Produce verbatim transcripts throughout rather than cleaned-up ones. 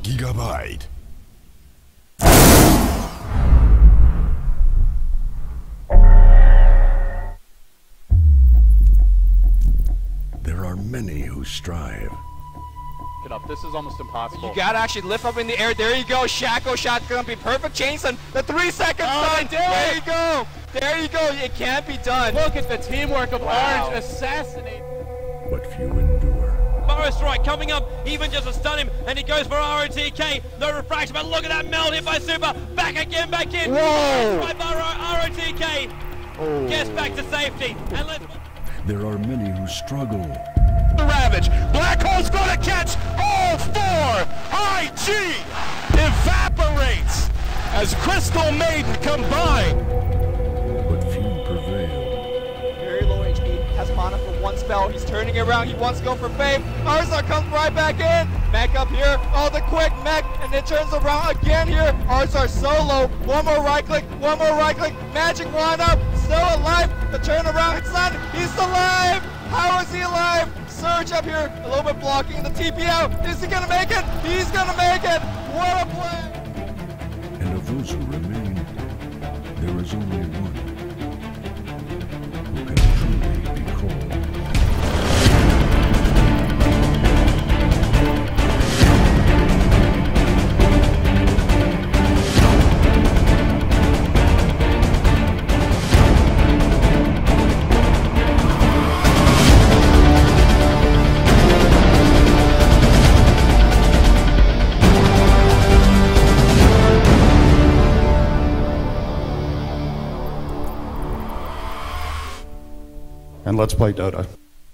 Gigabyte. There are many who strive. Get up. This is almost impossible. You gotta actually lift up in the air. There you go. Shaco shot gonna be perfect. Chainson, the three seconds Oh, done. they did There it. you go. There you go. It can't be done. Look at the teamwork of Wow. Orange. Assassinate. But few endure. Morris strike coming up, even just to stun him, and he goes for R O T K. No refraction, but look at that meld hit by Super. Back again, back in. Whoa. By R O T K. Oh. Gets back to safety. And let's. There are many who struggle. The Ravage. Black Hole's gonna catch all four. I G evaporates as Crystal Maiden combine. But few prevail. Very low H P. Has mana for one spell. He's turning around. He wants to go for Fame. Arzar comes right back in. Mech up here. Oh, the quick mech. And it turns around again here. Arzar solo. One more right click. One more right click. Magic wand up. Still alive. The turnaround. It's done. He's alive. How is he alive? Surge up here. A little bit blocking the T P out. Is he going to make it? He's going to make it. What a play. And of those who remain, there is only one who can truly be called. And let's play Dota.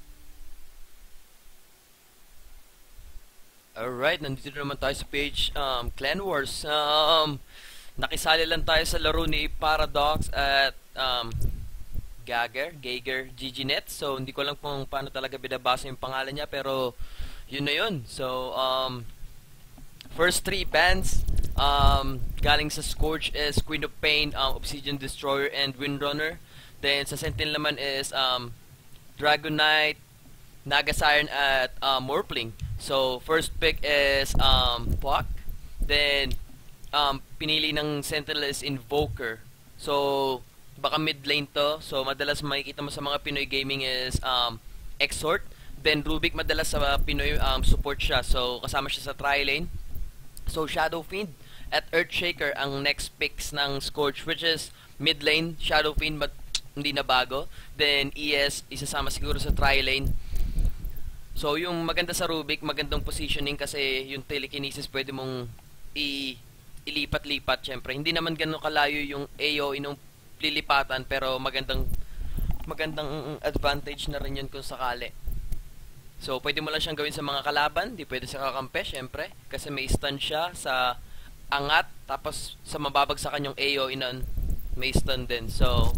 Alright, nandito naman tayo sa page um, Clan Wars. Um, nakisali lang tayo sa laro ni Paradox at um, Gager, Gager, G G Net. So, hindi ko lang kung paano talaga binabasa yung pangalan niya, pero yun na yun. So, um, first three bands um, galing sa Scourge is Queen of Pain, um, Obsidian Destroyer, and Windrunner. Then, sa Sentinel naman is um, Dragon Knight, Naga Siren, at um, Morphling. So, first pick is um, Puck. Then, um, pinili ng Sentinel is Invoker. So, baka mid lane to. So, madalas makikita mo sa mga Pinoy gaming is um, Exhort. Then, Rubik madalas sa Pinoy um, support siya. So, kasama siya sa tri-lane. So, Shadow Fiend at Earthshaker ang next picks ng Scourge, which is mid lane, Shadow Fiend, but hindi na bago. Then, E S, isasama siguro sa tri-lane. So, yung maganda sa Rubik, magandang positioning kasi yung telekinesis pwede mong i ilipat-lipat, syempre. Hindi naman ganun kalayo yung A O inong lilipatan, pero magandang magandang advantage na rin yun kung sakali. So, pwede mo lang siyang gawin sa mga kalaban, di pwede sa kakampe, syempre, kasi may stun siya sa angat, tapos sa mababagsakan yung A O inon, may stun din. So,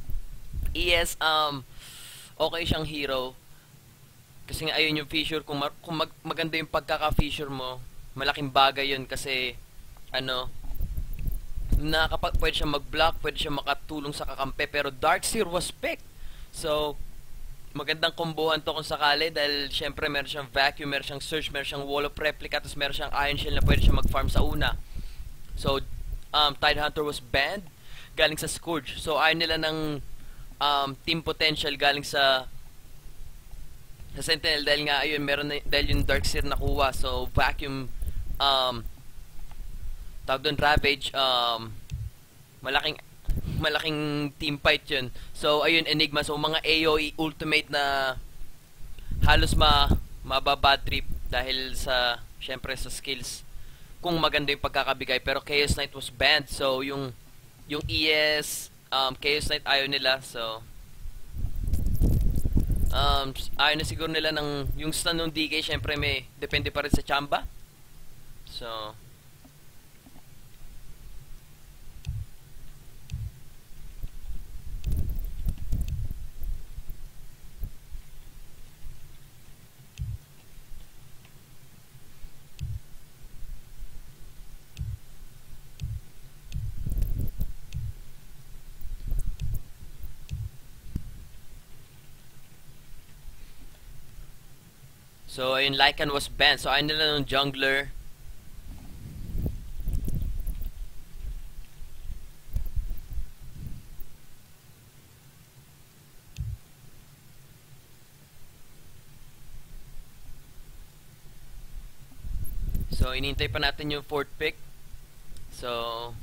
E S, um, okay siyang hero. Kasi nga ayun yung feature, kung, ma kung mag maganda yung pagkaka-feature mo, malaking bagay yun kasi, ano, nakapag pwede siya mag-block, pwede siya makatulong sa kakampi, pero Darkseer was picked. So, magandang kombohan to kung sakali dahil syempre meron siyang vacuum, meron siyang search, meron siyang wall of replica, tapos meron siyang iron shell na pwede siya mag-farm sa una. So, um, Tidehunter was banned galing sa Scourge. So, ayaw nila ng um, team potential galing sa sa Sentinel dahil nga ayun meron na, dahil yung Darkseer nakuha. So vacuum um tawag doon Ravage, um malaking malaking team fight yun. So ayun Enigma, so mga A O E ultimate na halos ma mababad trip dahil sa syempre sa skills kung maganda yung pagkakabigay, pero Chaos Knight was banned. So yung yung E S um Chaos Knight ayaw nila. So Um, ayaw na siguro nila ng yung stun ng D K, syempre may depende pa rin sa chamba. So So, ayun, Lycan was banned. So, ayun nila ng jungler. So, inintay pa natin yung fourth pick. So,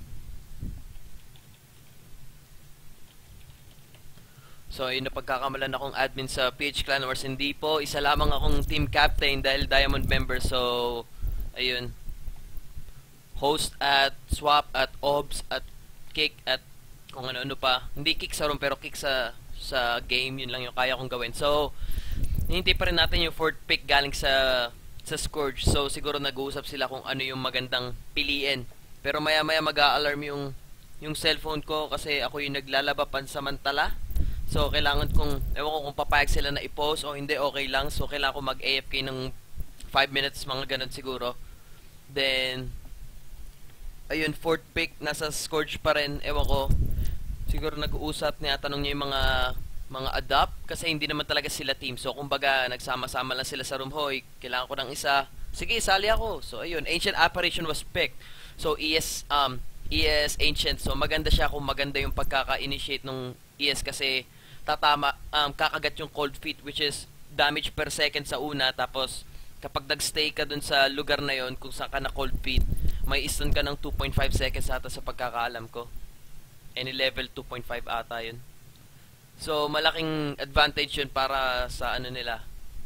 So, yun na pagkakamalan akong admin sa P H Clan Wars. Hindi po, isa lamang akong team captain dahil Diamond member. So, ayun. Host at swap at obs at kick at kung ano-ano pa. Hindi kick sa room pero kick sa sa game. Yun lang yung kaya kong gawin. So, hinintay pa rin natin yung fourth pick galing sa sa Scourge. So, siguro nag-uusap sila kung ano yung magandang piliin. Pero maya-maya mag-a-alarm yung yung cellphone ko kasi ako yung naglalaba pansamantala. So, kailangan kong, ewan ko kung papayag sila na i-post o hindi, okay lang. So, kailangan ko mag-A F K ng five minutes, mga ganun siguro. Then, ayun, fourth pick, nasa Scourge pa rin, ewan ko. Siguro nag-uusap niya, tanong niya yung mga mga adapt kasi hindi naman talaga sila team. So, kumbaga, nagsama-sama lang sila sa room. Hoy, kailangan ko ng isa. Sige, sali ako. So, ayun, Ancient Apparition was picked. So, E S, um, E S Ancient. So, maganda siya kung maganda yung pagkaka-initiate ng E S kasi tatama, um, kakagat yung cold feet which is damage per second sa una, tapos kapag nagstay ka dun sa lugar na yon kung saan ka na cold feet, may stun ka ng two point five seconds ata sa pagkakaalam ko. Any level two point five ata yun. So malaking advantage yun para sa ano nila,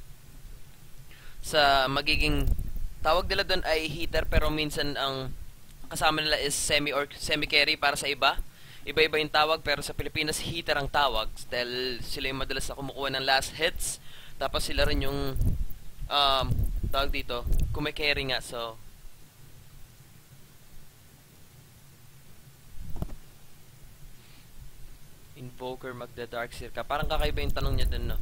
sa magiging tawag nila dun ay heater pero minsan ang kasama nila is semi or semi carry para sa iba. Iba-iba yung tawag pero sa Pilipinas heater ang tawag dahil sila yung madalas na kumukuha ng last hits, tapos sila rin yung um, tawag dito kumikerry nga. So Invoker magda Darkseer ka, parang kakaiba yung tanong niya dun, no?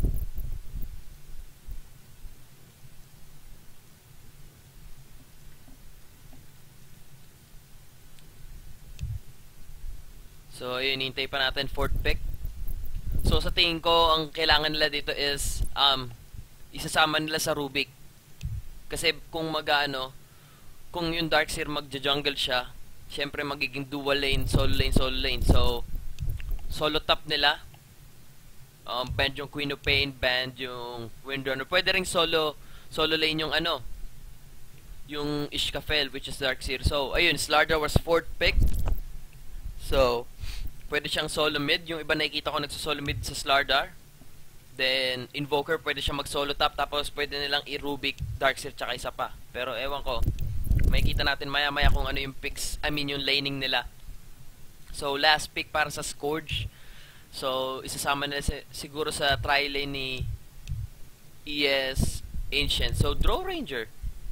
So, ayun, hintay pa natin fourth pick. So, sa tingin ko, ang kailangan nila dito is um, isasama nila sa Rubik. Kasi kung mag-ano, kung yung Darkseer magja-jungle siya, syempre magiging dual lane, solo lane, solo lane. So, solo top nila. Um, band yung Queen of Pain, band yung Windrunner. Pwede ring solo, solo lane yung ano, yung Ishkafel, which is Darkseer. So, ayun, Slardar was fourth pick. So, pwede siyang solo mid. Yung iba nakikita ko nagsosolo mid sa Slardar. Then, Invoker, pwede siyang mag-solo top. Tapos, pwede nilang i-Rubik, Darkseer, tsaka isa pa. Pero, ewan ko. Makikita natin maya-maya kung ano yung picks, I mean, yung laning nila. So, last pick para sa Scourge. So, isasama nila si siguro sa tri-lane ni E S Ancient. So, Draw Ranger.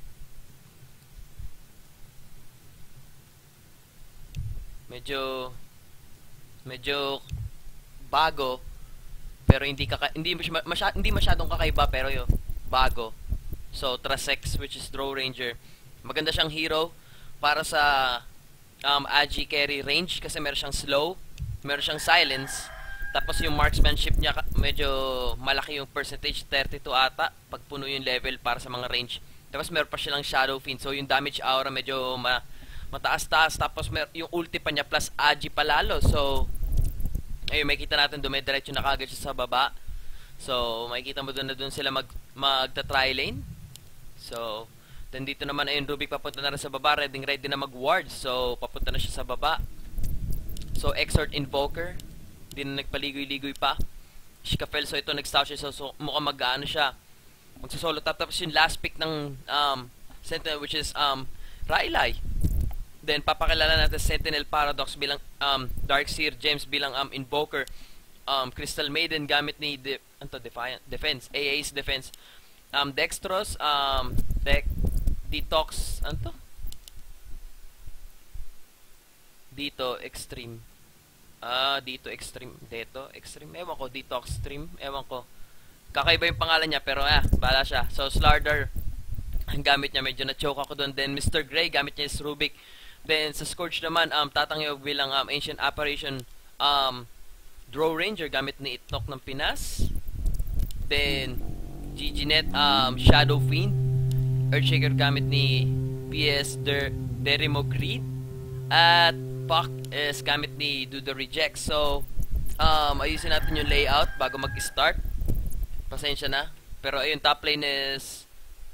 Medyo medyo bago pero hindi kaka hindi masya, hindi masyadong kakaiba pero yo bago. So Trasex, which is Draw Ranger. Maganda siyang hero para sa um Agi carry range kasi meron siyang slow, meron siyang silence, tapos yung marksmanship niya medyo malaki yung percentage, thirty-two ata pag puno yung level para sa mga range. Tapos meron pa silang Shadow Fiend. So yung damage aura medyo ma mataas-taas, tapos mer yung ulti pa niya plus Agi palalo. So ayun, makikita natin dumidiretso na kagad siya sa baba. So makikita mo doon na doon sila mag magta-try lane. So then dito naman ayun, Rubik papunta na rin sa baba, ready ready na mag-ward. So papunta na siya sa baba. So Exort Invoker, di na nagpaligoy-ligoy pa. Ishkafel, so ito nag-stop siya, so, so mukhang mag-ano siya, magsasolo top. Tapos yung last pick ng um, Sentinel, which is um, Rylai. Then papakilala natin Sentinel Paradox bilang um, Darkseer, James bilang um, Invoker, um, Crystal Maiden gamit ni de anto, Defiant Defense, A A's Defense, um, Dextrous, um, De Detox, anto? Dito Extreme. Ah, dito Extreme, dito Extreme. Ewan ko, Detox Stream, ewan ko. Kakaiba yung pangalan niya pero ah, bala siya. So Slardar, ang gamit niya medyo na-choke ako doon. Then Mister Gray, gamit niya is Rubik. Then sa Scourge naman, um, tatangyo bilang um, Ancient Apparition, um, Draw Ranger gamit ni Itnok ng Pinas. Then G G Net, um, Shadow Fiend, Earthshaker gamit ni P S Der Derimo Creed, at Puck is gamit ni Do The Reject. So um, ayusin natin yung layout bago mag-start. Pasensya na. Pero ayun, top lane is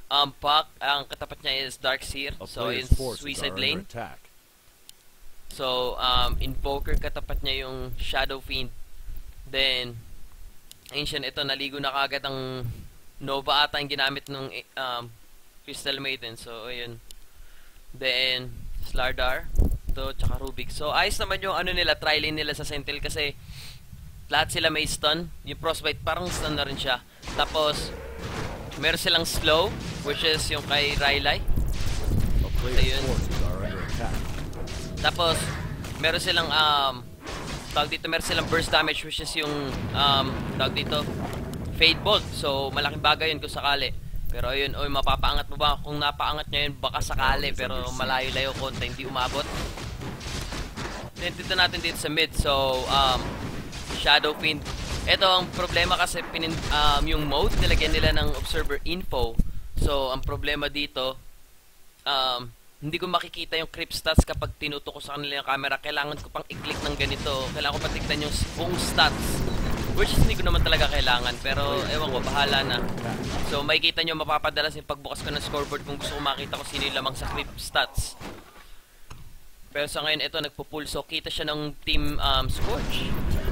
um, Puck. Ang katapat niya is Darkseer. A So, player's in forces Suicide are Lane. under attack. So, um, Invoker, katapat niya yung Shadow Fiend. Then, Ancient, ito, naligo na kagad ang Nova ata yung ginamit ng um, Crystal Maiden. So, ayun. Then, Slardar. Ito, tsaka Rubik. So, ayos naman yung ano nila, try lane nila sa Sentinel kasi lahat sila may stun. Yung Frostbite, parang stun na rin siya. Tapos, meron silang slow, which is yung kay Rylai. A player's Ayun. forces are under attack. Tapos, meron silang, um, tawag dito, meron silang burst damage, which is yung, um, tawag dito, Fade Bolt. So, malaking bagay yun kung sakali. Pero ayun, oy, mapapaangat mo ba? Kung napaangat nyo yun, baka sakali, pero malayo-layo konti, hindi umabot. Then, dito natin dito sa mid. So, um, Shadow Fiend. Ito, ang problema kasi, pinin, um, yung mode, nilagyan nila ng Observer Info. So, ang problema dito, um, hindi ko makikita yung creep stats kapag tinutok ko sa kanila yung camera. Kailangan ko pang i-click ng ganito. Kailangan ko patignan yung buong stats. Which is hindi ko naman talaga kailangan. Pero ewan ko, bahala na. So makikita nyo mapapadalas yung pagbukas ko ng scoreboard kung gusto ko makita kung sino yung lamang sa creep stats. Pero sa ngayon, ito nagpo-pull. So kita siya ng team um, Scorch.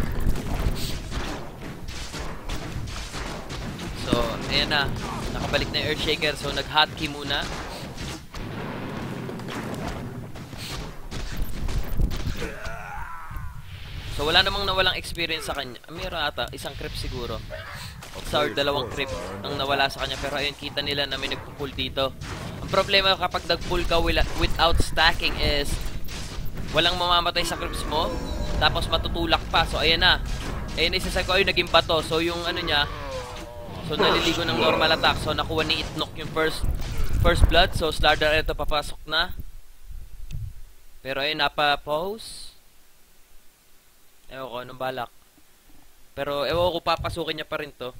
So ayan na. Nakabalik na yung Earthshaker. So nag-hotkey muna. So wala namang nawalang experience sa kanya. Meron ata, isang creep siguro. Isa or dalawang creep ang nawala sa kanya. Pero ayun, kita nila na may nagpo-pull dito. Ang problema kapag nag-pull ka without stacking is walang mamamatay sa creeps mo. Tapos matutulak pa. So ayan na. Ayun na isasay ko, ayun naging bato. So yung ano niya, so naliligo ng normal attack. So nakuha ni Itnok yung first first blood. So Slardar ito papasok na. Pero ayun, napa-pause. Ewan ko, anong balak. Pero ewan ko, papasukin niya pa rin to.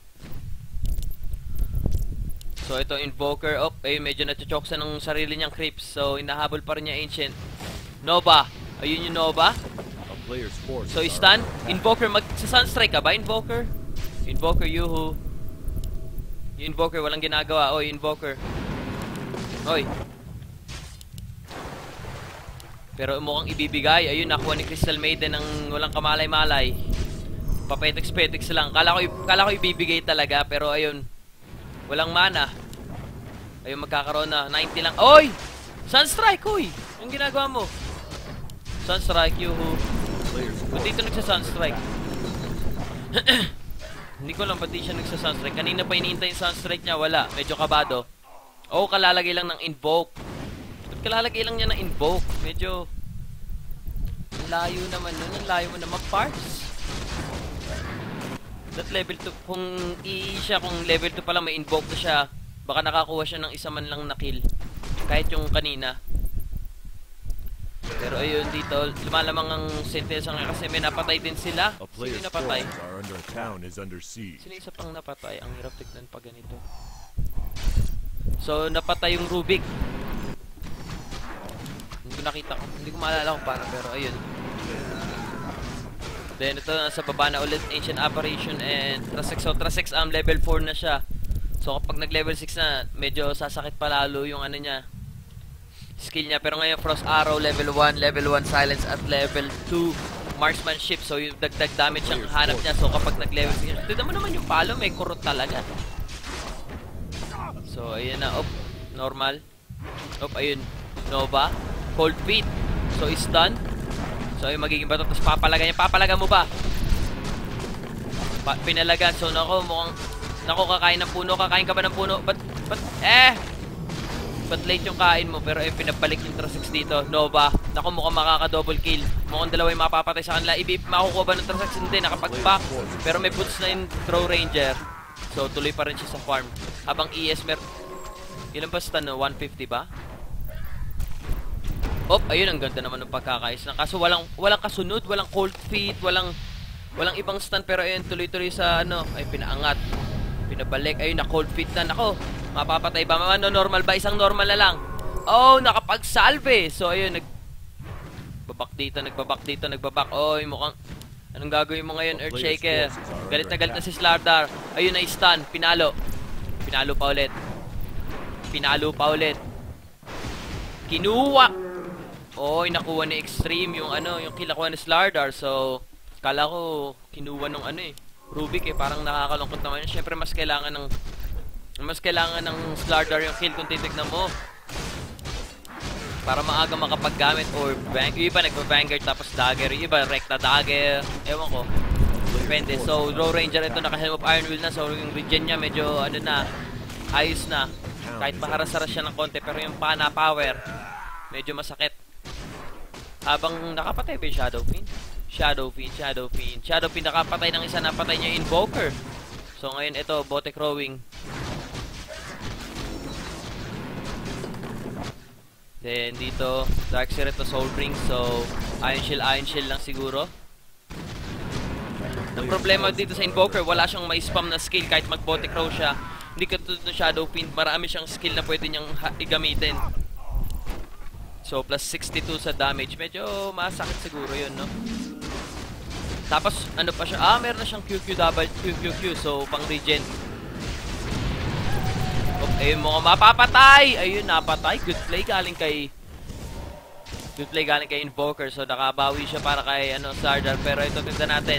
So ito, Invoker. Oh, ayun, medyo natchoksa ng sarili niyang creeps. So inahabol pa rin niya Ancient. Nova. Ayun yung Nova. A player's forces So are stun. under attack. Invoker, mag sa Sunstrike ka ba? Invoker? Invoker, yuhu. Yung Invoker, walang ginagawa. Oy, Invoker. Oy. Pero mukhang ibibigay. Ayun, nakuha ni Crystal Maiden ng walang kamalay-malay. Papetex-petex lang. Kala ko, kala ko ibibigay talaga. Pero ayun, walang mana. Ayun, magkakaroon na. ninety lang. Oy! Sunstrike, uy! Yung ginagawa mo? Sunstrike, yuhu. Ba't dito nagsa-Sunstrike? Hindi ko lang ba't di siya nagsa-Sunstrike. Kanina pa iniintay yung Sunstrike niya. Wala. Medyo kabado. Oh, kalalagay lang ng Invoke. Kalalagay lang niya ng Invoke. Medyo layo naman nun. Ang layo mo na mag-parts. That level two, kung i siya, kung level two pa lang may Invoke na siya, baka nakakuha siya ng isa man lang na kill. Kahit yung kanina. Pero ayun, dito, lumalamang ang Sentinel sa ngayon kasi may napatay din sila. A Sino player's yung napatay? forces are under town is under siege. Sino isa pang napatay? Ang hirap tignan pa ganito. So, napatay yung Rubik. Hindi ko nakita ko. Hindi ko maalala kung paano, pero ayun. Then, ito nasa baba na ulit. Ancient Apparition and Trasex. So, Trasex um, level four na siya. So, kapag nag-level six na, medyo sasakit pa lalo yung ano niya. Skill niya. Pero ngayon, Frost Arrow, level one. Level one Silence at level two Marksmanship. So, yung dagdag damage ang hanap niya. So, kapag nag-level six, tignan mo naman yung palo. May kurot talaga. So, ayun na. Op, normal. Op, ayun. Nova. Cold Feet. So, is done. So, ayun, magiging bato. Tapos, papalaga niya. Papalaga mo ba? Pa pinalagan. So, nako, mukhang... Nako, kakain ng puno. Kakain ka ba ng puno? Ba't... Ba't... Eh! Ba't late yung kain mo? Pero, ayun, pinabalik yung Trasex dito. Nova. Nako, mukhang makaka-double kill. Mukhang dalawa yung mapapatay sa kanila. Ibi, makukuha ba ng Trasex? Hindi. Nakapag-back. Pero, may boots na yung Throw Ranger. So, tuloy pa rin siya sa farm. Habang E S mer... Ilan ba stun, no? one fifty ba? Op, ayun, ang ganda naman ng pagkakais na. Kaso walang, walang kasunod, walang cold feet, walang, walang ibang stun. Pero ayun, tuloy-tuloy sa ano, ay pinaangat. Pinabalik, ayun, na cold feet na. Nako, mapapatay ba? Ano, normal ba? Isang normal na lang. Oh, nakapag-salve. So, ayun, nag... Babak dito, nagbabak dito, nagbabak. Oy, mukhang... Anong gagawin mo ngayon, Earthshaker? Galit na galit na si Slardar. Ayun, na-stun. Pinalo. Pinalo pa ulit. pinalo pa ulit. Kinuha! Oy, nakuha ni Extreme yung ano, yung kill nakuha ni Slardar. So, kala ko kinuha nung ano eh, Rubik eh, parang nakakalungkot naman. Siyempre mas kailangan ng mas kailangan ng Slardar yung kill kung titignan mo. Para maaga makapaggamit or bang, yung iba nagpa-vanguard tapos dagger, yung iba rekta dagger, ewan ko. Depende. So, Raw Ranger ito naka-helm of Iron Will na, so yung regen niya medyo ano na, ayos na. Kahit maharas-haras siya ng konti, pero yung pana power, medyo masakit. Habang nakapatay ba yung Shadow Fiend? Shadow Fiend, Shadow Fiend. Shadow Fiend nakapatay ng isa, napatay niya Invoker. So ngayon ito, Bote Crowing. Then dito, Darkseer ito, Soul Ring. So, Iron Shield, Iron Shield lang siguro. Ang problema dito sa Invoker, wala siyang may spam na skill kahit mag-Bote Crow siya. Hindi katulad ng Shadow Fiend, marami siyang skill na pwede niyang igamitin. So, plus sixty-two sa damage. Medyo masakit siguro yun, no? Tapos, ano pa siya? Ah, meron na siyang Q Q double, Q Q Q. So, pang regen. Okay, mo mapapatay! Ayun, napatay. Good play galing kay... Good play galing kay Invoker. So, nakabawi siya para kay, ano, Slardar. Pero ito, tignan natin.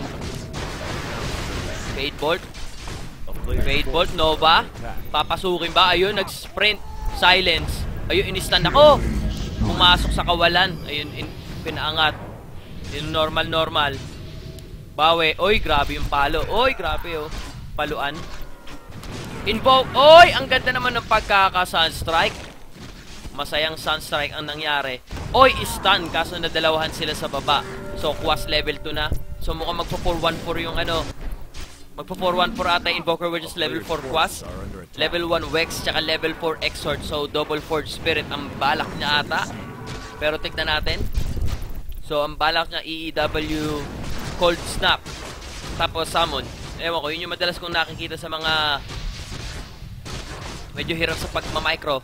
Fade Bolt. Fade Bolt, Nova. Papasukin ba? Ayun, nag-sprint. Silence. Ayun, inistan ako. Pumasok sa kawalan. Ayun, in, pinaangat. Yung normal, normal. Bawi. Oy, grabe yung palo. Oy, grabe oh. Paluan. Invoke. Oy, ang ganda naman ng pagkaka-sunstrike. Masayang sunstrike ang nangyari. Oy, stun. Kaso nadalawahan sila sa baba. So, Quas level two na. So, mukhang magpo four one four yung ano. Magpo four one four ata Invoker, which is level four Quas. Level one Wex, tsaka level four Exort. So, double Forge Spirit ang balak niya ata. Pero tignan natin. So, ang balak niya E E W Cold Snap. Tapos Summon. Ewan ko, yun yung madalas kong nakikita sa mga medyo hirap sa pagmamicro.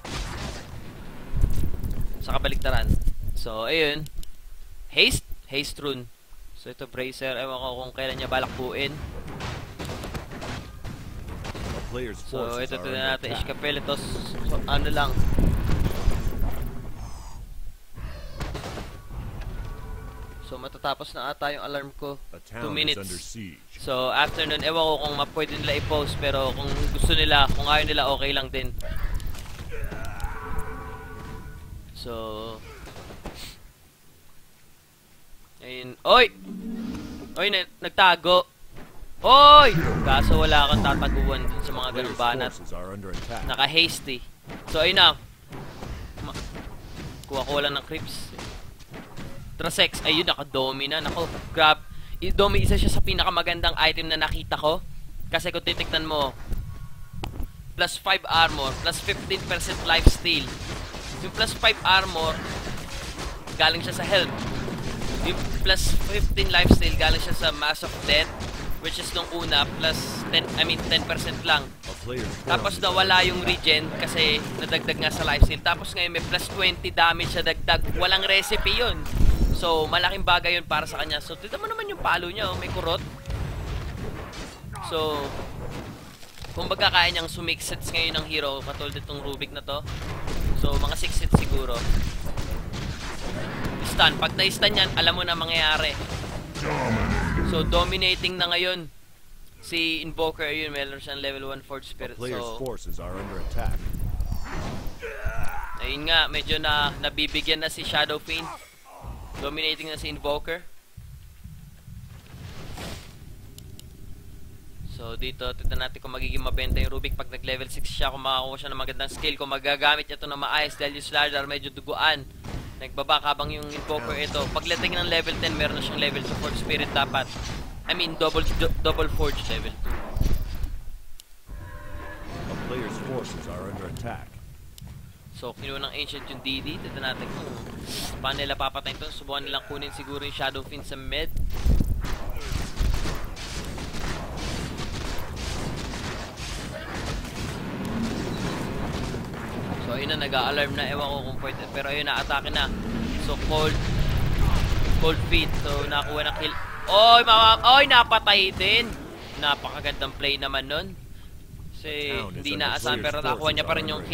Sa kabaliktaran. So, ayun. Haste. Haste Rune. So, ito Bracer. Ewan ko kung kailan niya balak buuin. So, ito ito na natin. Ishkapelitos. So, ano lang. So, matatapos na ata yung alarm ko. two minutes. So, after nun, ewan ko kung mapwede nila i-post. Pero kung gusto nila, kung ayaw nila, okay lang din. So, ayun. Oy! Oy, nagtago. Oy! Kaso wala kang tataguan dun sa mga ganung banat. Naka-hasty. So, ayun na. Kuha ko lang ng creeps. Trasex. Ayun, naka-domi na. Nako, grab. Domi, isa siya sa pinakamagandang item na nakita ko. Kasi kung titignan mo, plus five armor, plus fifteen percent lifesteal. Yung plus five armor, galing siya sa health. Yung plus fifteen lifesteal, galing siya sa Mass of Death, which is nung una, plus ten, I mean ten percent lang. Tapos nawala yung regen kasi nadagdag nga sa lifesteal. Tapos ngayon may plus twenty damage sa dagdag. Walang recipe yun. So, malaking bagay yun para sa kanya. So, tignan mo naman yung palo niya, oh, may kurot. So, kung baga kaya niyang sumix hits ngayon ng hero, katulad itong Rubik na to. So, mga six hits siguro. Stun. Pag na-stun yan, alam mo na mangyayari. So, dominating na ngayon si Invoker. Ayun, meron siyang level one Forge Spirit. So, ayun nga, medyo na nabibigyan na si Shadow Fiend. Dominating na si Invoker. So, dito, tignan natin kung magiging mabenta yung Rubik pag nag-level six siya, kung makakuha siya ng magandang skill, kung magagamit niya ito na maayos dahil yung Slardar medyo duguan. Nagbaba habang yung Invoker ito. Pagdating ng level ten, meron na siyang level two Forge Spirit dapat. I mean, double do, double Forge level two. A player's forces are under attack. So, kinuha ng Ancient yung D D. Tignan natin kung paano nila papatayin ito. Subukan nilang kunin siguro yung Shadow Fiend sa mid. So, ayun na, nag-a-alarm na. Ewan ko kung pwede. Pero ayun, na-atake na. So, cold. Cold feet. So, nakuha na kill. Oy, mama. Oy, napatay din. Napakagandang play naman nun. Kasi, hindi naasahan. Pero nakuha niya pa rin yung kill.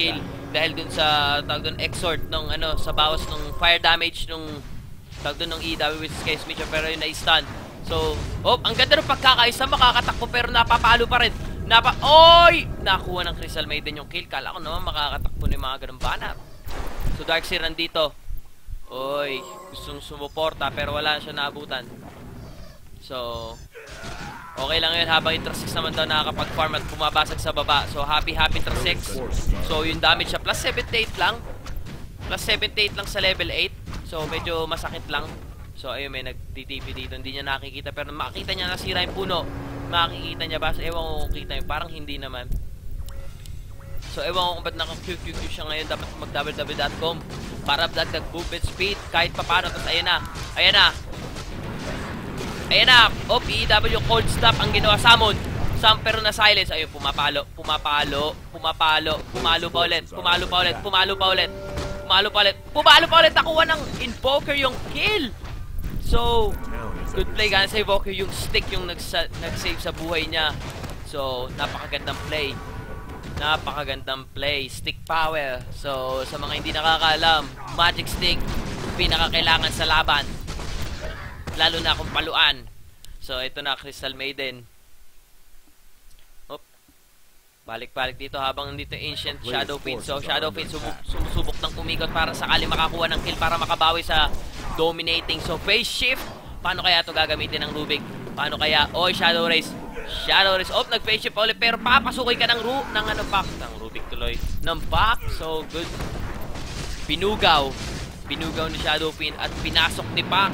dahil dun sa tawag dun exort nung ano sa bawas nung fire damage nung tawag dun ng E W which is Kay Smith pero yun na-stun. So, oh, ang ganda ng pagkakaisa, makakatakbo pero napapalo pa rin. Napa Oy! Nakuha ng Crystal Maiden yung kill. Kala ko naman makakatakbo ni mga ganung banner. So Darkseer nandito. Oy, gustong sumuporta pero wala siya naabutan. So, okay lang yun habang Intrasix naman daw nakakapag-farm at bumabasag sa baba. So, happy-happy Intrasix. So, yung damage siya, plus seventy-eight lang. Plus seventy-eight lang sa level eight. So, medyo masakit lang. So, ayun, may nag-T T P dito. Hindi niya nakikita. Pero makikita niya nasira yung puno. Makikita niya ba? So, ewan ko kung kita yun. Parang hindi naman. So, ewan ko kung ba't naka-Q Q Q siya ngayon. Dapat mag-w w w dot com para dagdag movement speed. Kahit pa paano. Tapos, ayan na. Ayan na. Ayan na, oh, P E W cold stop ang ginawa Samon. Sam pero na silence. Ayun, pumapalo, pumapalo, pumapalo, pumalo pa ulit, pumalo pa ulit, pumalo pa ulit, pumalo pa ulit, pumalo pa ulit. Nakuha ng Invoker yung kill. So, good play gana sa Invoker. Yung stick yung nag-save sa buhay niya. So, napakagandang play. Napakagandang play. Stick power. So, sa mga hindi nakakaalam, Magic Stick, pinakakailangan sa laban. Lalo na kung paluan. So, ito na, Crystal Maiden. Oop. Balik-balik dito habang nandito Ancient Shadow Fiend. So, Shadow Fiend sumusubok ng umikot para sakali makakuha ng kill para makabawi sa dominating. So, phase shift. Paano kaya ito gagamitin ng Rubik? Paano kaya? Oy, Shadow Race. Shadow Race. Oop, nag-phase shift pa ulit. Pero papasukin ka ng Ru... ng ano pack. Ng Rubik tuloy. Ng pack. So, good. Pinugaw. Pinugaw ni Shadow Fiend at pinasok ni Pac.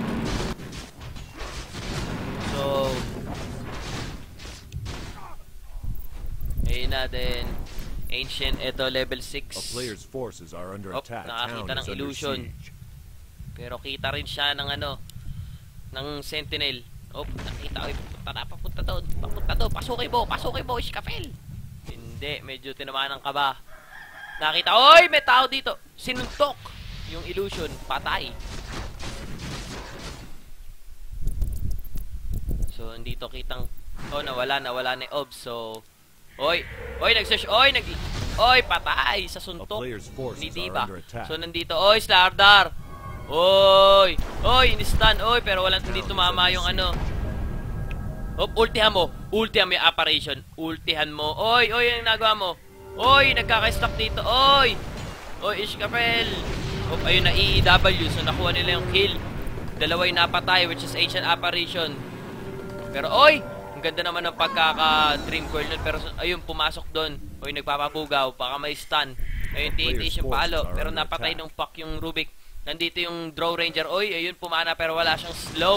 So, ayun na din. Ancient, ito level six. A player's forces are under Oh, attack. nakakita ng illusion. Pero kita rin siya ng ano, ng Sentinel. Oh, nakita ko. Papunta na, papunta doon. Papunta doon. Pasukin mo, pasukin mo, Ishkafel. Hindi, medyo tinamaan ng kaba. Nakita, oy, may tao dito. Sinuntok yung illusion, patay. So, dito kitang, oh, nawala, nawala ni Ob. So, oy, oy, nagsush, oy, nag, oy, patay sa suntok ni Diva. So, nandito, oy, Slardar. Oy, oy, in-stun, oy, pero walang hindi tumama yung ano. Op, ultihan mo, ultihan mo yung apparition. Ultihan mo, oy, oy, yung nagawa mo. Oy, nagkaka-stop dito, oy. Oy, Ishkafel. Op, ayun na, E E W. So, nakuha nila yung kill. Dalawa yung napatay, which is Ancient Apparition. Pero oy, ang ganda naman ng pagkaka-dream coil nun. Pero ayun, pumasok doon. Oy, nagpapabugaw, baka may stun. Ayun, T N T yung palo. Pero napatay nung Pac yung Rubik. Nandito yung Draw Ranger. Oy, ayun, pumana pero wala siyang slow.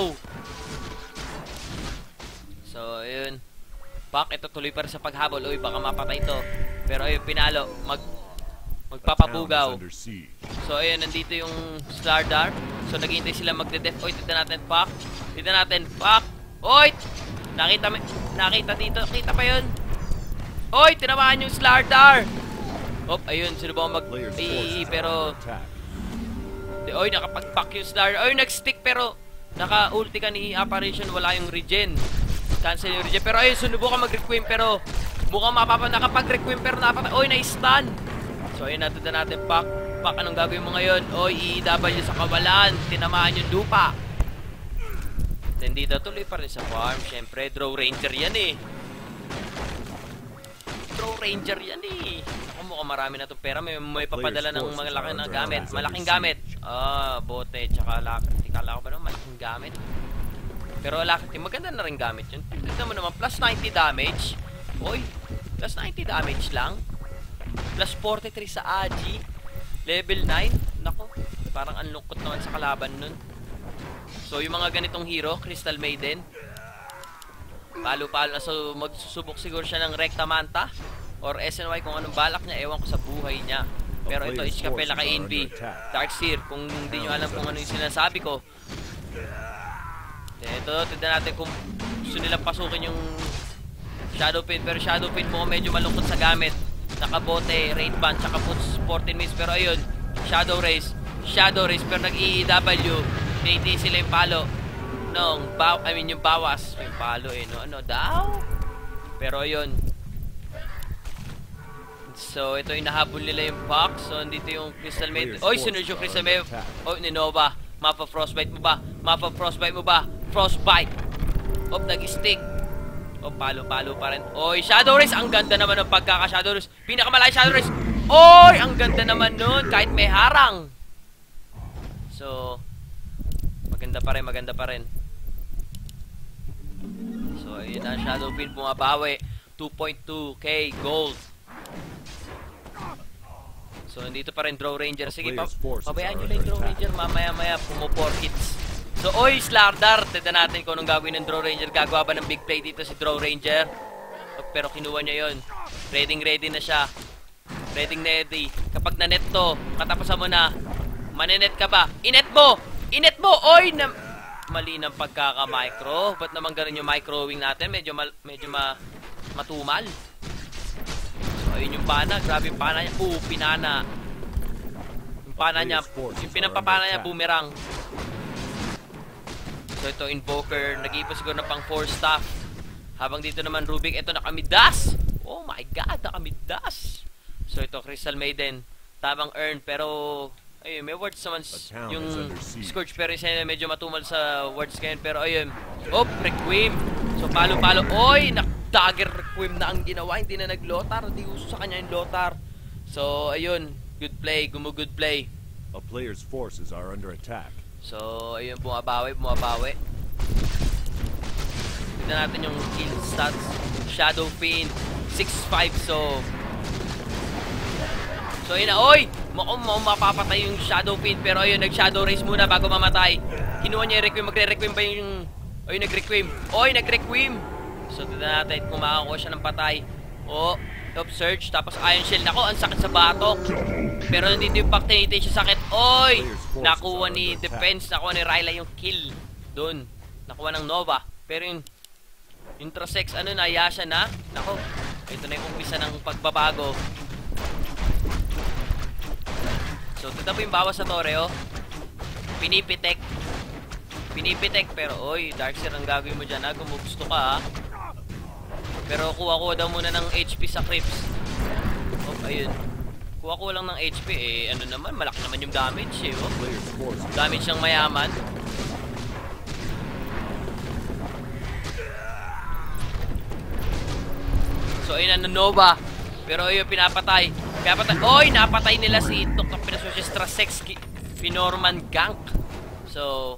So, ayun. Pac, ito tuloy pa rin sa paghabol. Oy, baka mapatay to. Pero ayun, pinalo. Mag, magpapabugaw. So, ayun, nandito yung Slardar. So, naghihintay sila magde-def. Oy, tignan natin Pac. Tignan natin Pac. Oy! Nakita, nakita dito. Kita pa yun. Oy! Tinamaan yung Slardar. Op, ayun. Sino ba mag-i-i pero... Oy, nakapag-pack yung Slardar. Oy, nag-stick pero... Naka-ulti ka ni Apparition. Wala yung regen. Cancel yung regen. Pero ayun, sunubukan mag-requiem pero... Mukhang mapapa... Nakapag-requiem pero napatay. Oy, na-stun. So, ayun, natin natin. Pack. Pack, anong gagawin mo ngayon? Oy, E E W sa kawalan. Tinamaan yung lupa. Then dito tuloy pa rin sa farm. Siyempre, Draw Ranger yan eh. Draw Ranger yan eh. Ako mukhang marami na itong pera. May, may papadala ng mga laki na gamit. Malaking gamit. Ah, bote, tsaka lakit. Kala ko ba naman malaking gamit? Pero lakit, maganda na rin gamit yun. Tignan mo naman, plus ninety damage. Oy, plus ninety damage lang. Plus forty-three sa Agi. Level nine. Nako, parang anlungkot naman sa kalaban nun. So, yung mga ganitong hero, Crystal Maiden, palo-palo na. So, magsusubok siguro siya ng Recta Manta or S N Y kung anong balak niya. Ewan ko sa buhay niya. Pero ito, Ishkafel kay N B. Darkseer, kung hindi nyo alam kung ano yung sinasabi ko. Ito, tignan natin kung gusto nilang pasukin yung Shadow Fiend. Pero Shadow Fiend mo medyo malungkot sa gamit. Nakabote, Raid Band, tsaka puts fourteen minutes. Pero ayun, Shadow Race. Shadow Race, pero nag-E E W. Hindi sila yung palo nung baw I mean yung bawas yung palo eh no ano daw pero yun So, ito yung nahabol nila yung Pac. So, andito yung Crystal Maiden. Oy, sunod yung Crystal Maiden. Oh, ni Nova. Mapa Frostbite mo ba? Mapa Frostbite mo ba? Frostbite. Oh, nag-stick. Oh, palo-palo pa rin. Oy, Shadow Race. Ang ganda naman ng pagkaka-Shadow Race. Pinakamalaking Shadow Race. Oy, ang ganda naman nun. Kahit may harang. So, maganda pa rin, maganda pa rin. So, ayun na. Shadow Fiend bumabawi. two point two K gold. So, nandito pa rin Draw Ranger. Sige, pa pabayaan nyo na yung Draw Ranger. Mamaya-maya, pumo-four hits. So, oy, Slardar. Tignan natin kung anong gagawin ng Draw Ranger. Gagawa ba ng big play dito si Draw Ranger? Oh, pero kinuha niya yun. Ready-ready na siya. Ready-ready. Kapag na-net to, katapusan mo na. Manenet ka ba? Inet mo! Inet mo! Oy! Na mali ng pagkaka-micro. Ba't naman ganun yung microwing natin? Medyo, mal medyo ma matumal. Ayun yung pana, grabe yung pana niya. Oo, pinana. Yung pana niya, yung pinampapana niya, boomerang. So ito, Invoker. Nag-iipon siguro na pang four staff. Habang dito naman, Rubik. Ito, nakamidas. Oh my god, nakamidas. So ito, Crystal Maiden. Tamang earn, pero ayun, may words naman yung Scourge. Pero isa medyo matumal sa words ngayon. Pero ayun, oh, Requiem. So palo-palo. Oy, nak Dagger Requiem na ang ginawa, hindi na nag-Lotar, hindi uso sa kanya yung Lotar. So, ayun, good play, gumu-good play. A player's forces are under attack. So, ayun, bumabawi, bumabawi. Tignan natin yung kill stats. Shadow Fiend, six five, so... So, ayun na, oy! Mukhang mapapatay yung Shadow Fiend, pero ayun, nag-Shadow Race muna bago mamatay. Kinuha niya yung Requiem, magre-Requiem ba yung... Ayun, nag-Requiem. Oy, nag-Requiem! So, tignan natin kung makakuha siya ng patay. O, top search. Tapos Iron Shield. Nako, ang sakit sa batok. Pero nandito yung Pactinity siya sakit. Oy! Nakuha ni Defense. Nakuha ni Ryla yung kill. Doon. Nakuha ng Nova. Pero yung Intrasex, ano na, Yasha na. Nako, ito na yung umpisa ng pagbabago. So, tignan po yung bawas sa Torre, oh. Pinipitek. Pinipitek. Pero, oy, Darkseer, ang gagawin mo dyan, ha? Kung gusto ka, ha? Pero kuha-kuha daw muna ng H P sa Crips. Oh, ayun. Kuha-kuha lang ng H P. Eh, ano naman, malaki naman yung damage, eh. Oh. Damage ng mayaman. So, ayun na, Nova. Pero ayun, pinapatay. Pinapatay. Oy, napatay nila si Tok na pinasosya Strasex Pinorman Gank. So,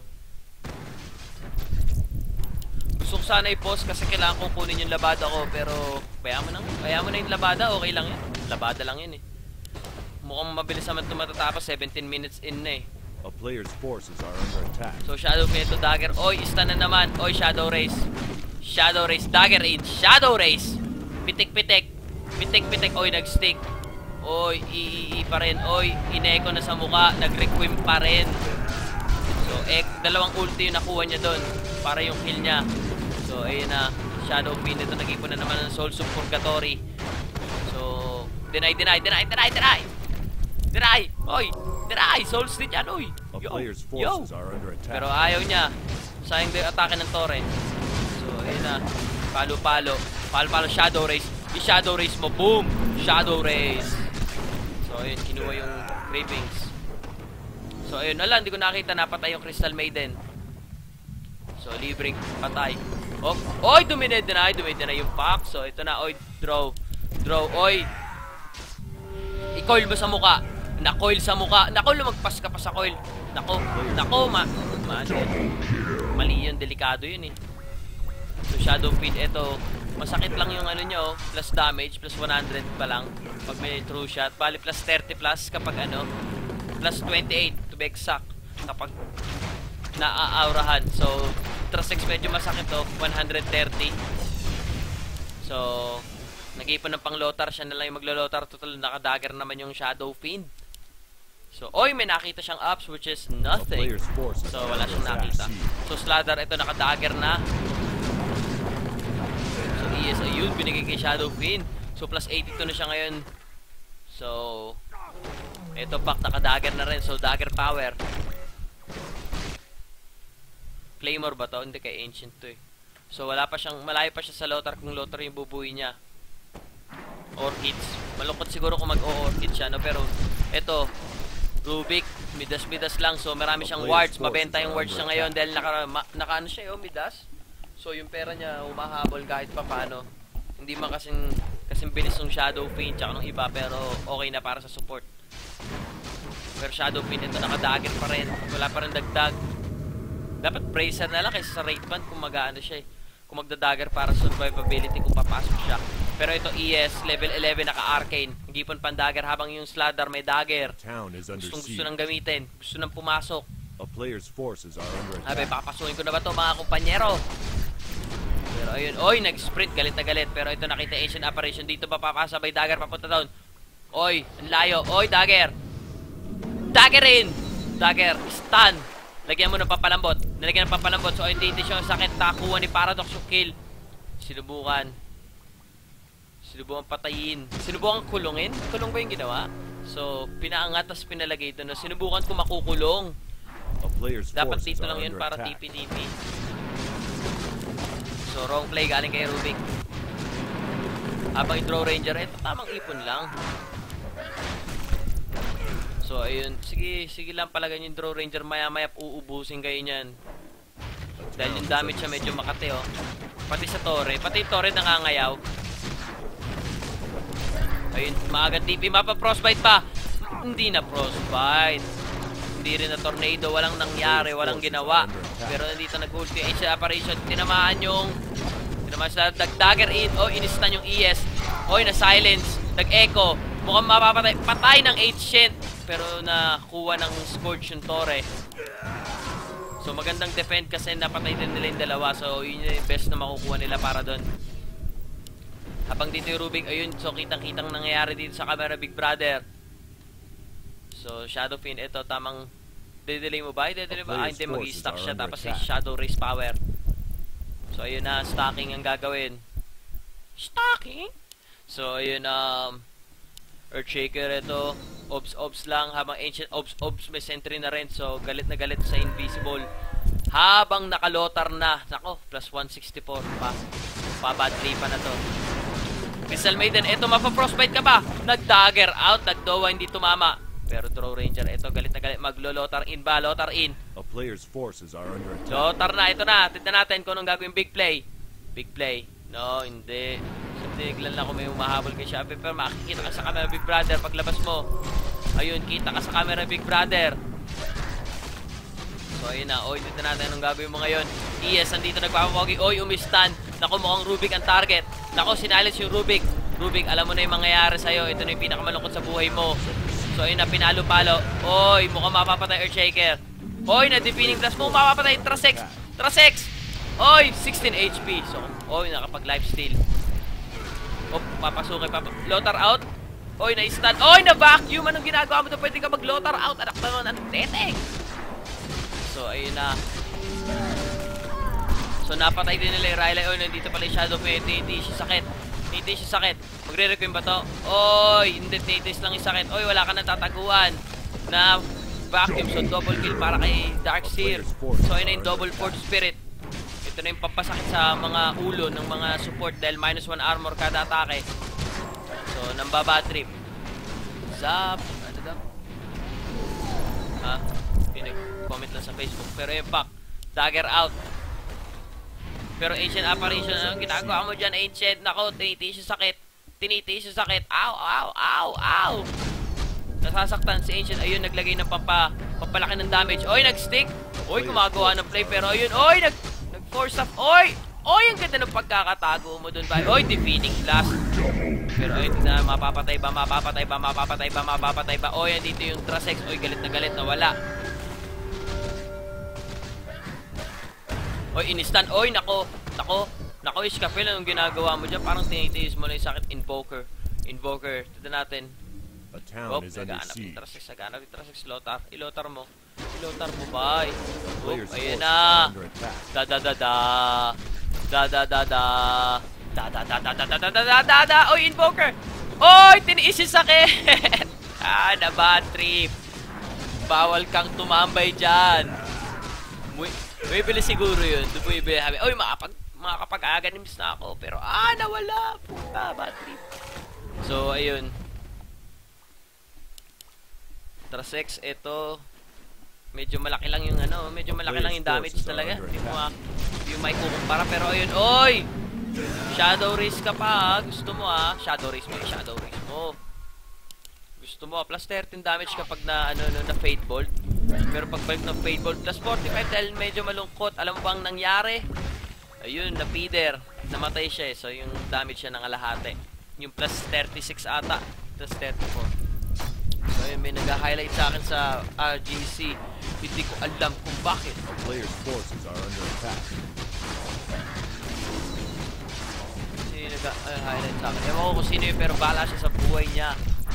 gusto ko sana i-post kasi kailangan kong kunin yung labada ko. Pero, kaya mo, nang, kaya mo na yung labada, okay lang yan. Labada lang yan eh. Mukhang mabilis naman ito matatapos, seventeen minutes in na eh. A player's forces are under attack. So, Shadow Fiend ito, Dagger. Oy, stun na naman. Oy, Shadow Race. Shadow Race, Dagger in. Shadow Race. Pitik-pitik. Pitik-pitik. Oy, nag-stick. Oy, i-i-i pa rin. Oy, ineko na sa mukha. Nag-requiem pa rin. So, eh, dalawang ulti yung nakuha niya doon para yung kill niya. So, ayun na. Shadow Fiend ito. Nag-ipon na naman ng Souls of Purgatory. So, deny, deny, deny, deny, deny. Deny. Oy, deny. Souls din yan, oy. Yo, yo. Pero ayaw niya. Sayang din atake ng Torre. So, ayun na. Palo-palo. Palo-palo. Shadow Race. I-Shadow Race mo. Boom. Shadow Race. So, ayun. Kinuha yung Cravings. So, ayun. Ala, hindi ko nakita. Napatay yung Crystal Maiden. So, libreng patay. Oh, oy, dumined na. Dumined na yung pack. So, ito na. Oy, draw. Draw. Oy. I-coil mo sa muka. Na-coil sa muka. Nako, lumagpas ka pa sa coil. Nako. Nako, ma... ma mali yun. Delikado yun eh. So, Shadow Fiend, ito, masakit lang yung ano nyo, plus damage, plus one hundred pa lang pag may true shot. Bali, plus thirty plus kapag ano, plus twenty-eight to be exact kapag naaaurahan. So, Trasex medyo masakit to, one hundred thirty. So, nag-ipon ng pang-lotar, siya na lang yung maglo-lotar. Total, nakadagger naman yung Shadow Fiend. So, oy, may nakita siyang ups, which is nothing. So, wala siyang nakita. So, Slardar, ito, nakadagger na. E S A yun, binigay kay Shadow Fiend. So, plus eighty-two na siya ngayon. So, ito pack, naka-dagger na rin. So, dagger power. Claymore ba to? Hindi, kay Ancient to eh. So, wala pa siyang, malayo pa siya sa Lotar kung Lotar yung bubuhay niya. Orchids. Malungkot siguro kung mag-o-orchid siya, no? Pero, eto, Rubik, midas-midas lang. So, marami siyang wards. Mabenta yung wards niya ngayon dahil naka, ma, naka ano siya, oh, midas. So, yung pera niya, umahabol kahit pa paano. Hindi man kasing, kasing bilis ng Shadow Fiend tsaka ng iba, pero okay na para sa support. Pero Shadow Fiend, ito naka-dagger pa rin. Wala pa rin dagdag. Dapat Bracer na lang kaysa sa Wraith Band kung mag-ano siya eh. Kung magda-dagger para sa survivability kung papasok siya. Pero ito E S, level eleven, naka-arcane. Hindi pon pan-dagger habang yung Slardar may dagger. Gustong gusto nang gamitin. Gusto nang pumasok. A player's forces are under attack. Sabi, papasukin ko na ba to mga kumpanyero? Pero ayun, oy, nag-sprint, galit na galit. Pero ito nakita Ancient Apparition. Dito pa papasabay dagger papunta down. Oy, ang layo. Oy, dagger. Daggerin! Dagger, stun. Lagyan mo ng papalambot. Nalagyan ng papalambot. So, ayun, dito siya yung sakit. Nakakuha ni Paradox yung kill. Sinubukan. Sinubukan patayin. Sinubukan kulungin. Kulong ba yung ginawa? So, pinaangat tas pinalagay ito na sinubukan kung makukulong. Dapat dito lang yun para T P T P. So, wrong play galing kay Rubik. Habang yung Draw Ranger, ito tamang ipon lang. So, ayun. Sige, sige lang palagan yung Draw Ranger. Maya-maya uubusin kayo niyan. Dahil yung damage siya medyo makate, oh. Pati sa Torre. Pati yung Torre nangangayaw. Ayun, maaga T P. Mapa-frostbite pa. Hindi na frostbite. Hindi rin na tornado. Walang nangyari. Walang ginawa. Pero nandito nag-ulti. Ancient Apparition. Tinamaan yung... Tinamaan sa nag-dagger in. O, oh, inistan yung E S. Oy, na-silence. Nag-echo. Mukhang mapapatay. Patay ng Ancient. Pero nakuha ng Scourge yung Torre. So magandang defend kasi napatay din nila yung dalawa. So yun yung best na makukuha nila para doon. Habang dito yung Rubik, ayun, so kitang-kitang nangyayari dito sa camera Big Brother. So Shadow Fiend, ito tamang didelay mo ba? Didelay ba? Ah, hindi, mag-i-stack siya tapos si Shadow Race Power. So ayun na, stacking ang gagawin. Stacking? So ayun, um Earthshaker ito. Obs, obs lang. Habang Ancient Obs, obs may sentry na rin. So, galit na galit sa Invisible. Habang nakalotar na. Nako, plus one sixty-four pa. Pa-bad three pa na to. Crystal Maiden, ito mapa-frostbite ka ba? Nag-dagger out. Nag-dowa, hindi tumama. Pero Draw Ranger, ito galit na galit. Maglo-lotar in ba? Lotar in. A player's forces are under attack. Lotar na. Ito na. Tignan natin kung anong gagawin big play. Big play. No, hindi. Tiniglan lang kung may umahabol kay Shopee. Pero makikita ka sa camera Big Brother paglabas mo. Ayun, kita ka sa camera Big Brother. So ayun na. Oy, dito natin anong gagawin mo ngayon. E S, andito nagpapapogi. Oy, umistan. Naku, mukhang Rubik ang target. Naku, sinalice yung Rubik. Rubik, alam mo na yung mangyayari sa'yo. Ito na yung pinakamalungkot sa buhay mo. So ayun na, pinalo-palo. Oy, mukhang mapapatay Earthshaker. Oy, na-defining blast mo. Mapapatay Trasex. Trasex. Oy, sixteen H P. So, oy, nakapag-lifesteal. Oh, papasukin pa. Lotar out. Oy, na-stun. Oy, na-vacuum. Anong ginagawa mo ito? Pwede ka mag-lotar out. Anak naman, ang teteng. So, ayun na. So, napatay din nila yung Riley. Oy, nandito pala yung Shadow Fiend. Hindi siya sakit. Hindi siya sakit. Magre-requiem ba to? Oy, hindi. Titis lang yung sakit. Oy, wala ka nang tataguan. Na vacuum. So, double kill para kay Darkseer. So, ayun na yung double Force Spirit. Ito na yung papasakit sa mga ulo ng mga support dahil minus one armor kada atake. So, nambaba trip. Zap. Ano daw? Ha? Pinag-comment lang sa Facebook. Pero yung pack. Dagger out. Pero Ancient Apparition, anong ginagawa mo dyan, Ancient? Nako, tinitiis yung sakit. Tinitiis yung sakit. Ow, ow, ow, ow. Nasasaktan si Ancient. Ayun, naglagay ng pampa, pampalaki ng damage. Oy, nag-stick. Oy, gumagawa ng play. Pero ayun, oy, nag... Force up. Oy! Oy, ang ganda ng pagkakatago mo dun ba? Oy, defeating blast. Pero ayun na, mapapatay ba, mapapatay ba, mapapatay ba, mapapatay ba. Oy, andito yung Trasex. Oy, galit na galit na wala. Oy, inistan. Oy, nako. Nako. Nako, Iskafel, anong ginagawa mo dyan? Parang tinitiis mo lang yung sakit. Invoker. Invoker. Tignan natin. A town oh, is under nagaanap yung siege. Trasex. Nagaanap yung Trasex. Lotar. Ilotar mo. Ilotar mo ba? Oh, ayan na. Da da da da. Da da da da. Da da da da da da da da da da. Oy, Invoker. Oy, tiniis yung sakit. Ah, na bad trip. Bawal kang tumambay dyan. May bili siguro yun. Doon po yung bili. Oy, makapag, makakapag-aganims na ako. Pero, ah, nawala. Puta, bad trip. So, ayun. Trasex, ito. Medyo malaki lang yung ano, medyo malaki lang yung damage talaga. Hindi mo ma, hindi mo maikukumpara. Pero ayun, oy! Shadow Race ka pa, ha? Gusto mo, ha? Shadow Race mo, Shadow Race mo. Gusto mo, plus thirteen damage kapag na, ano, no, na Fade Bolt. Pero pagbalik ng Fade Bolt, plus forty-five dahil medyo malungkot. Alam mo bang nangyari? Ayun, na feeder. Namatay siya, eh. So, yung damage siya ng alahate. Yung plus thirty-six ata. Plus thirty-four. So, ayun, may nag-highlight sa akin sa R G C. Hindi ko alam kung bakit. Player's forces are under attack. Sino yung nag-highlight sa akin? Ewan ko kung sino yun, pero bahala siya sa buhay niya.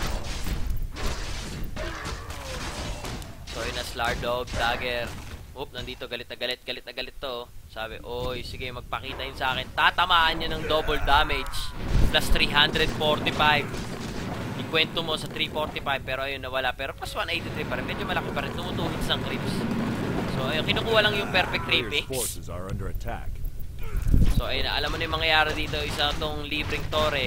So, yun na Slardog, Dagger. Oop, nandito, galit na galit, galit na galit to. Sabi, oy, sige, magpakita yun sa akin. Tatamaan niya ng double damage. Plus three forty-five. Ikwento mo sa three forty-five, pero ayun, nawala. Pero plus one eighty-three pa rin. Medyo malaki pa rin. Tumutuhid ng creeps. So, ayun, kinukuha lang yung perfect creepix. Forces are under attack. So, ayun, alam mo na yung mangyayari dito. Isa tong libreng tore.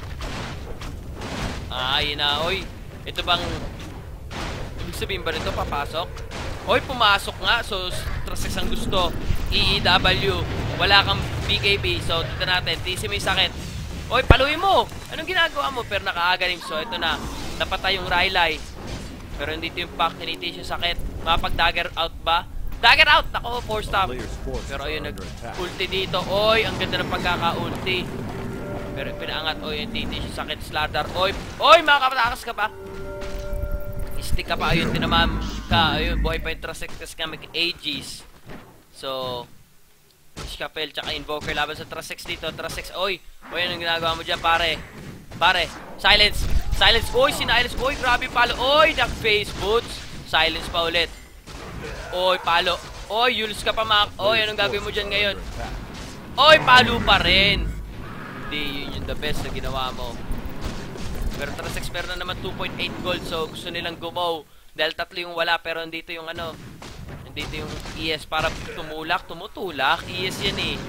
Ah, ayun na. Oy, ito bang... Ibig sabihin ba nito, papasok? Oy, pumasok nga. So, Trasex ang gusto. E E W. Wala kang B K B. So, dito natin. Tisi mo yung sakit. Oy, paluin mo! Anong ginagawa mo? Pero nakaagaling. So, ito na. Napatay yung Rylai. Pero hindi ito yung pack. Tiniti yung sakit. Mapag-dagger out ba? Dagger out! Ako, four stop. Pero ayun, nag-ulti dito. Oy, ang ganda ng pagkaka-ulti. Pero pinaangat. Oy, yung titi yung sakit. Slardar. Oy, oy, makakatakas ka pa. Stick ka pa. Ayun, tinamam ka. Ayun, buhay pa yung Trasex kasi kami Aegis. So, Scapel tsaka Invoker laban sa Trasex dito. Trasex, oy! Oy, anong ginagawa mo dyan, pare? Pare, silence! Silence! Oy, sinilence! Oy, grabe palo! Oy, nag-face boots! Silence pa ulit. Oy, palo! Oy, Yulis ka pa, Mac! Oy, anong gagawin mo dyan ngayon? Oy, palo pa rin! Hindi, yun yung the best na ginawa mo. Pero Trasex meron na naman two point eight gold, so gusto nilang gumaw. Dahil tatlo yung wala, pero dito yung ano... Dito yung E S para tumulak, tumutulak. E S yan eh.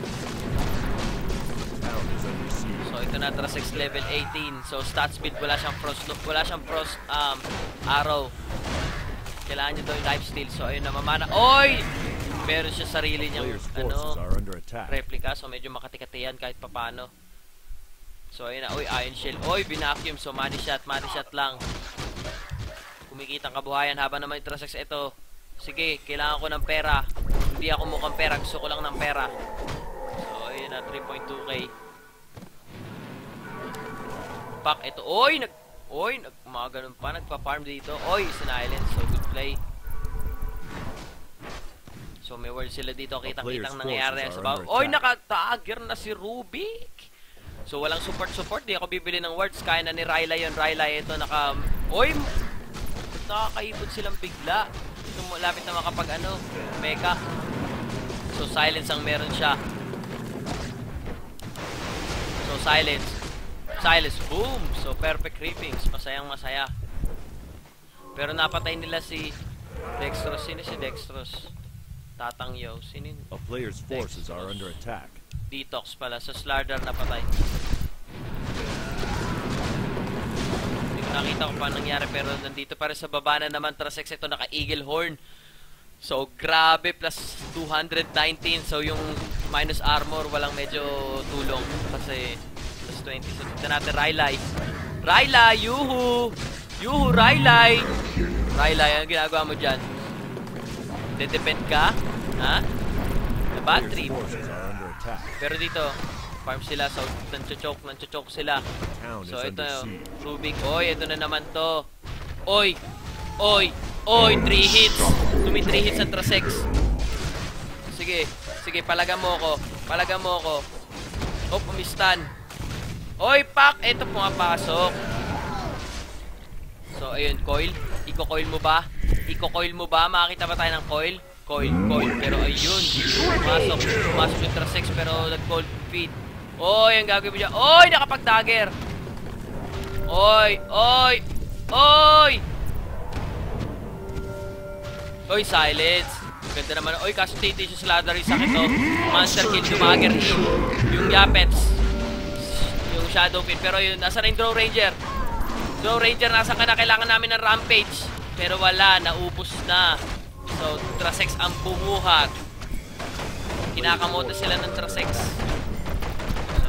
So ito na, Trasex level eighteen. So stat speed, wala siyang frost, wala siyang frost um, arrow. Kailangan niya daw yung lifesteal. So ayun na, mamana. Oy! Meron siya sarili niyang ano, replica. So medyo makatikati yan kahit papano. So ayun na, oy, Iron Shield. Oy, binacuum. So money shot, money shot lang. Kumikita ang kabuhayan habang naman yung Trasex ito. Sige, kailangan ko ng pera. Hindi ako mukhang pera, gusto ko lang ng pera. So, ayun na, three point two K. Pak, ito. Oy, nag... Oy, nag, mga ganun pa. Nagpa-farm dito. Oy, sinilence. So, good play. So, may word sila dito. Kitang-kitang nangyayari sa bawah. Oy, nakatagger na si Rubik. So, walang support-support. Di ako bibili ng words. Kaya na ni Rylai yun. Rylai, ito, naka... Oy, nakakaibot silang bigla. Lapit na makapag ano, mecha. So silence ang meron siya. So silence. Silence, boom. So perfect creepings, masayang masaya. Pero napatay nila si Dextros. Sino si Dextros? Tatangyo. Sino? A player's forces are under attack. Detox pala. So Slardar napatay. Nakita ko pa nangyari, pero nandito pa rin sa baba na naman Trasex. Ito naka Eagle Horn. So grabe, plus two nineteen. So yung minus armor walang medyo tulong kasi plus twenty. So dito natin Rylai. Rylai, yuhu! Yuhu, Rylai! Rylai, ang ginagawa mo dyan? Dedepend ka? Ha? Na bad trip. Pero dito farm sila, so nanchochoke, nanchochoke sila. So ito, Rubik. Oy, ito na naman to. Oy! Oy! Oy! three hits! Tumi three hits ang Trasex. Sige, sige, palaga mo ko. Palaga mo ko. Oh, pumistan. Oy, pak! Ito pumapasok. So, ayun, coil. Iko-coil mo ba? Iko-coil mo ba? Makakita ba tayo ng coil? Coil, coil. Pero ayun, pumasok. Pumasok yung Trasex, pero nag-cold feed. Oy, ang gagawin mo dyan. Oy, nakapag-dagger. Oy, oy, oy. Oy, silence. Ganda naman. Oy, kaso titi siya sa ladder yung sakit to. Monster kill, dumagger in. Yung Yapets. Yung Shadowpin. Pero yun, nasa na yung Draw Ranger? Draw Ranger, nasa ka na? Kailangan namin ng Rampage. Pero wala, naubos na. So, Trasex ang bumuhat. Kinakamote sila ng Trasex. So,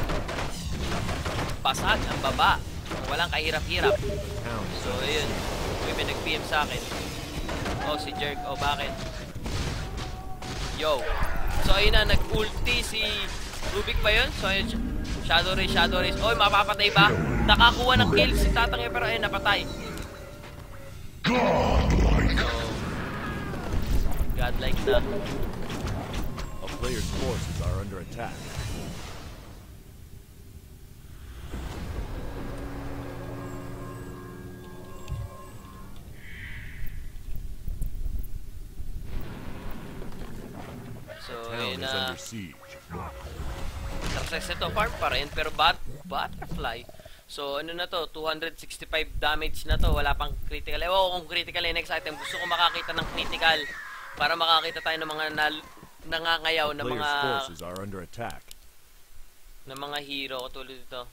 basag ang baba. Walang kahirap-hirap. So, ayun. May nag-P M sa akin. Oh, si Jerk. Oh, bakit? Yo. So, ayun na. Nag-ulti si Rubik ba yun? So, ayun. Shadow Race, Shadow Race. Oy, mapapatay ba? Nakakuha ng kill si Tatang pero ayun, napatay. Godlike. So, godlike na. A player's forces are under attack. So, Town ayun is na. under siege. Success ito, farm pa rin, pero bat butterfly. So, ano na to? two hundred sixty-five damage na to. Wala pang critical. Ewan ko kung critical yung next item. Gusto ko makakita ng critical para makakita tayo ng mga nal nangangayaw na mga Player's forces are under attack. na mga hero katulad dito.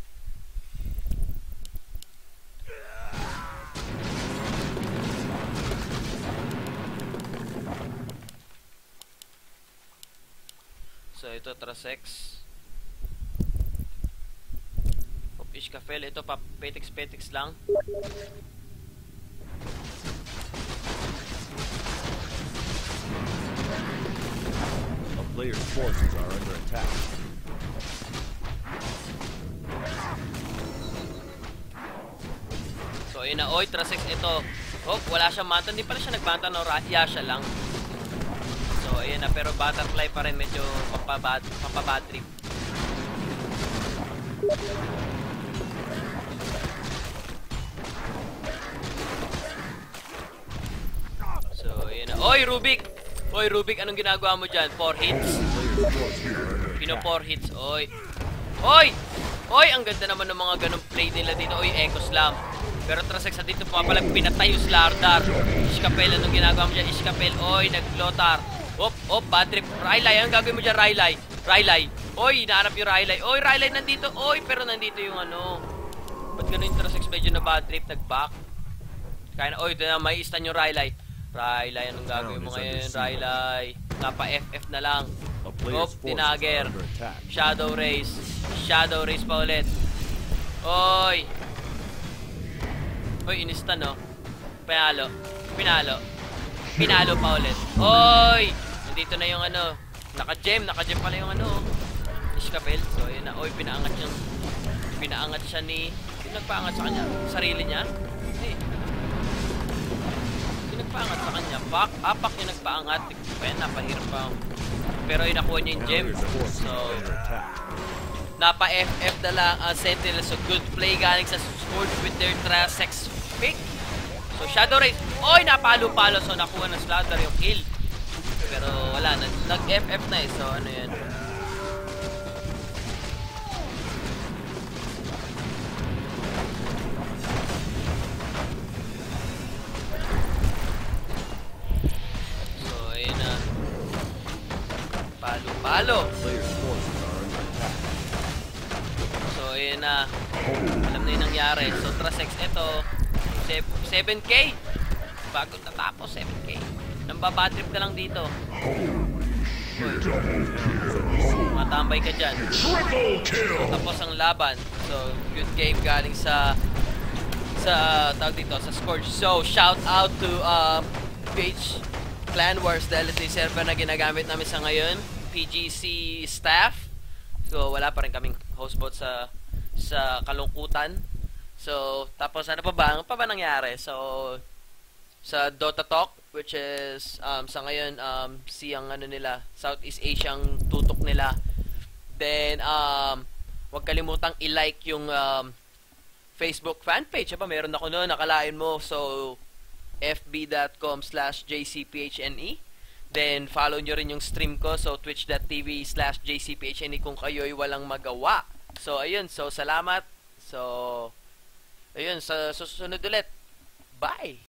So, ito, Trasex. Hop, Ishkafel. Ito, pa, petix-petix lang. A player's forces are under attack. So, ayun na. Oy, Trasex, ito. Hop, wala siyang manta. Hindi pala siya nagbanta, no? Raya siya lang. So, ayun na. Pero butterfly pa rin. Medyo pampabad, pampabad trip. So, ayun na. Oy, Rubik! Oy, Rubik, anong ginagawa mo dyan? four hits? Pino four hits. Oy. Oy! Oy, ang ganda naman ng mga ganong play nila dito. Oy, Echo Slam. Pero Trasex sa dito pumapalag, pinatay yung Slardar. Ishkapel, anong ginagawa mo dyan? Ishkapel, oy, nag-flotar. Op, op, bad trip. Rylai, anong gagawin mo dyan, Rylai? Rylai. Oy, nahanap yung Rylai. Oy, Rylai nandito. Oy, pero nandito yung ano. Ba't ganun yung Trasex medyo na bad trip? Nag-back. Kaya na, oy, na, may stun yung Rylai. Rylai, anong gagawin mo ngayon, Rylai? Napa-F F na lang. Op, tinager. Shadow Race. Shadow Race pa ulit. Oy. Oy, inistan, no? Pinalo. Pinalo. Pinalo pa ulit. Oy! Nandito na yung ano. Naka-gem. Naka-gem pala yung ano. Ishkapel. So, yun na. Oy, pinaangat yung... Pinaangat siya ni... Sino nagpaangat sa kanya? Sarili niya? Hindi. Sino nagpaangat sa kanya? Pak. Apak yung nagpaangat. Kaya napahirap pa. Pero yun, nakuha niya yung gem. So... Napa-F F na lang ang Sentinel. So, good play galing sa Scourge with their Trasex pick. So, Shadow Race. Oy, napalo-palo. So, nakuha ng Slaughter yung kill. Pero, wala. Nag-F F na eh. So, ano yan. So, ayun na. Palo-palo. So, ayun na. Alam na yung nangyari. So, Trasex, ito. seven K. Bago natapos, seven K. Nambabadrip ka lang dito. Uy. Matambay ka dyan. So, tapos ang laban. So, good game galing sa sa, tawag dito, sa Scourge. So, shout out to uh, Page Clan Wars dahil ito yung server na ginagamit namin sa ngayon. P G C staff. So, wala pa rin kaming hostbot sa sa kalungkutan. So, tapos ano pa ba? Ano pa ba nangyari? So, sa Dota Talk, which is, um, sa ngayon, um, si ang ano nila, Southeast Asia ang tutok nila. Then, um, huwag kalimutang i-like yung um, Facebook fan page. Aba, meron ako noon, nakalain mo. So, f b dot com slash j c p h n e. Then, follow nyo rin yung stream ko. So, twitch dot t v slash j c p h n e kung kayo'y walang magawa. So, ayun. So, salamat. So, ayun. Sa susunod ulit. Bye!